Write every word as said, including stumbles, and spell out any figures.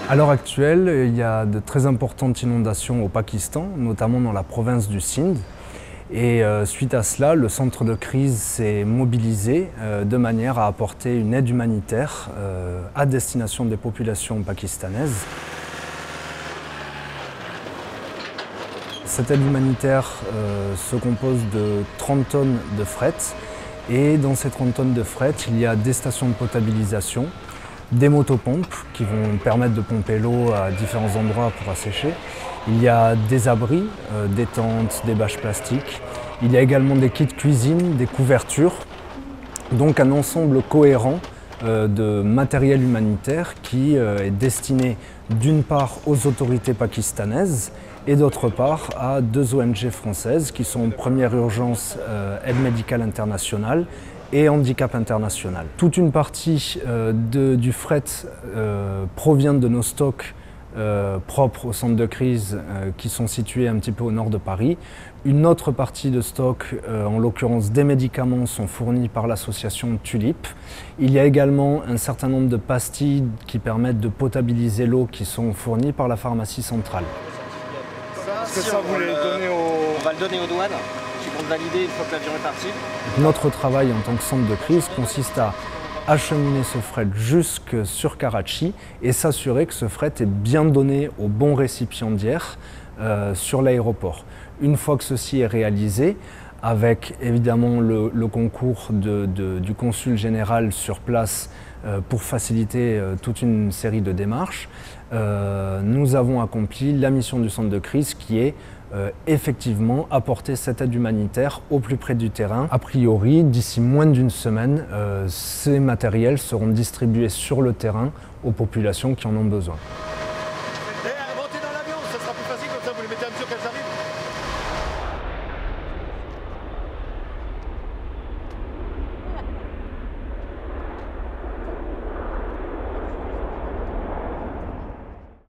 À l'heure actuelle, il y a de très importantes inondations au Pakistan, notamment dans la province du Sindh. Et euh, suite à cela, le centre de crise s'est mobilisé euh, de manière à apporter une aide humanitaire euh, à destination des populations pakistanaises. Cette aide humanitaire euh, se compose de trente tonnes de fret. Et dans ces trente tonnes de fret, il y a des stations de potabilisation, des motopompes qui vont permettre de pomper l'eau à différents endroits pour assécher. Il y a des abris, euh, des tentes, des bâches plastiques. Il y a également des kits cuisine, des couvertures. Donc un ensemble cohérent euh, de matériel humanitaire qui euh, est destiné d'une part aux autorités pakistanaises et d'autre part à deux O N G françaises qui sont Première Urgence euh, Aide Médicale Internationale et Handicap International. Toute une partie euh, de, du fret euh, provient de nos stocks euh, propres au centre de crise euh, qui sont situés un petit peu au nord de Paris. Une autre partie de stock, euh, en l'occurrence des médicaments, sont fournis par l'association Tulip. Il y a également un certain nombre de pastilles qui permettent de potabiliser l'eau qui sont fournies par la pharmacie centrale. Est-ce que ça, vous voulez le donner au... On va le donner aux douanes qui vont le valider une fois que l'avion est parti. Notre travail en tant que centre de crise consiste à acheminer ce fret jusque sur Karachi et s'assurer que ce fret est bien donné au bon récipiendaire euh, sur l'aéroport. Une fois que ceci est réalisé, avec évidemment le, le concours de, de, du consul général sur place euh, pour faciliter euh, toute une série de démarches, euh, nous avons accompli la mission du centre de crise qui est euh, effectivement apporter cette aide humanitaire au plus près du terrain. A priori, d'ici moins d'une semaine, euh, ces matériels seront distribués sur le terrain aux populations qui en ont besoin. Et montez dans l'avion, ça sera plus facile comme ça, vous les mettez un petit peu qu'elles arrivent.